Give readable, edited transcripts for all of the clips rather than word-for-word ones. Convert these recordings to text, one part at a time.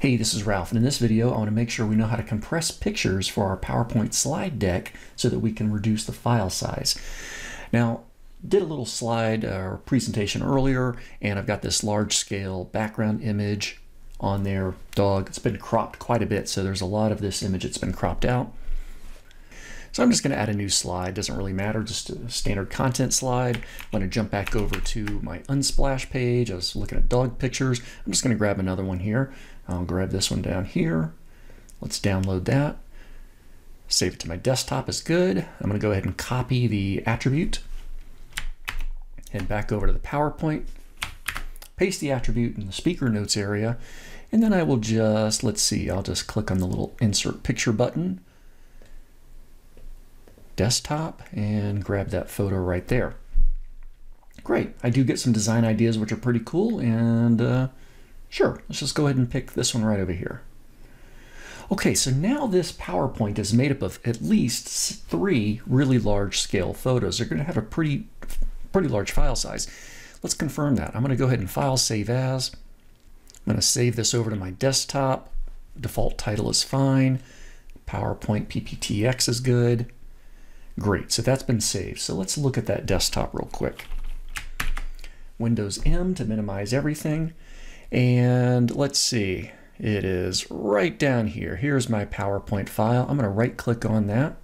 Hey, this is Ralph, and in this video I want to make sure we know how to compress pictures for our PowerPoint slide deck so that we can reduce the file size. Now, did a little slide or presentation earlier, and I've got this large scale background image on there, dog. It's been cropped quite a bit, so there's a lot of this image that's been cropped out. So I'm just going to add a new slide. Doesn't really matter, just a standard content slide. I'm going to jump back over to my Unsplash page. I was looking at dog pictures. I'm just going to grab another one here. I'll grab this one down here. Let's download that. Save it to my desktop is good. I'm going to go ahead and copy the attribute. Head back over to the PowerPoint. Paste the attribute in the speaker notes area. And then I will just, let's see, I'll just click on the little insert picture button. Desktop, and grab that photo right there. Great. I do get some design ideas which are pretty cool, and sure, let's just go ahead and pick this one right over here. Okay, so now this PowerPoint is made up of at least 3 really large scale photos. They're going to have a pretty large file size. Let's confirm that. I'm going to go ahead and File, Save As. I'm going to save this over to my desktop. Default title is fine. PowerPoint PPTX is good. Great, so that's been saved. So let's look at that desktop real quick. Windows M to minimize everything. And let's see, it is right down here. Here's my PowerPoint file. I'm going to right click on that.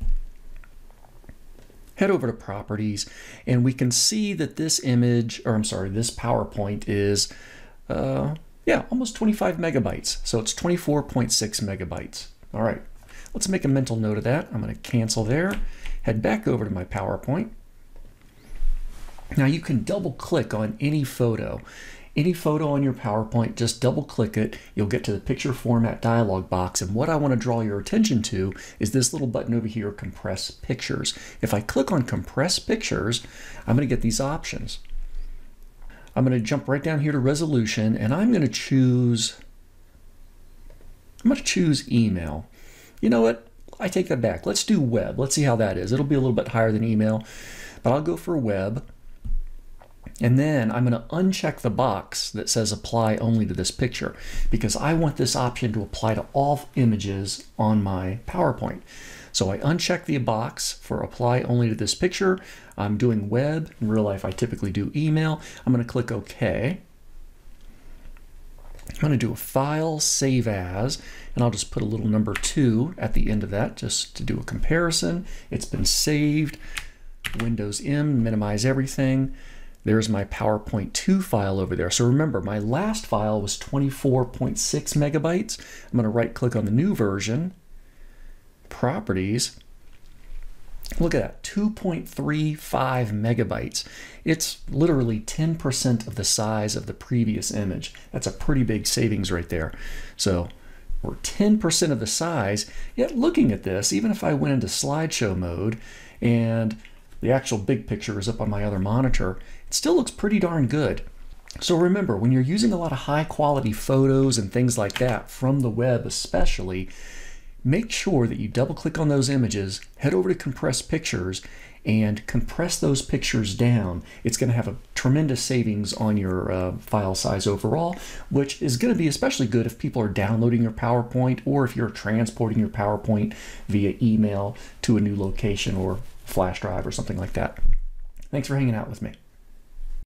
Head over to Properties, and we can see that this image, or I'm sorry, this PowerPoint is, almost 25 megabytes. So it's 24.6 megabytes. All right. Let's make a mental note of that. I'm going to cancel there, head back over to my PowerPoint. Now you can double click on any photo. Any photo on your PowerPoint, just double click it. You'll get to the picture format dialog box. And what I want to draw your attention to is this little button over here, Compress Pictures. If I click on Compress Pictures, I'm going to get these options. I'm going to jump right down here to Resolution, and I'm going to choose Email. You know what? I take that back. Let's do web. Let's see how that is. It'll be a little bit higher than email, but I'll go for web. And then I'm going to uncheck the box that says apply only to this picture because I want this option to apply to all images on my PowerPoint. So I uncheck the box for apply only to this picture. I'm doing web. In real life, I typically do email. I'm going to click OK. I'm going to do a File, Save As, and I'll just put a little number 2 at the end of that just to do a comparison. It's been saved. Windows M, minimize everything. There's my PowerPoint 2 file over there. So remember, my last file was 24.6 megabytes. I'm going to right click on the new version, Properties. Look at that, 2.35 megabytes. It's literally 10% of the size of the previous image. That's a pretty big savings right there. So we're 10% of the size, yet looking at this, even if I went into slideshow mode and the actual big picture is up on my other monitor, it still looks pretty darn good. So remember, when you're using a lot of high quality photos and things like that from the web especially, make sure that you double click on those images, head over to Compress Pictures, and compress those pictures down. It's going to have a tremendous savings on your file size overall, which is going to be especially good if people are downloading your PowerPoint or if you're transporting your PowerPoint via email to a new location or flash drive or something like that. Thanks for hanging out with me.